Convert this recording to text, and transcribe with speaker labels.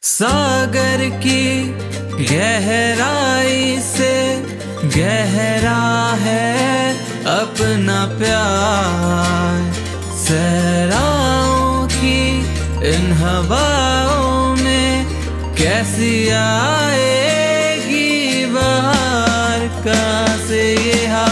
Speaker 1: सागर की गहराई से गहरा है अपना प्यार। सहराओं की इन हवाओं में कैसी आएगी बहार। कहाँ से ये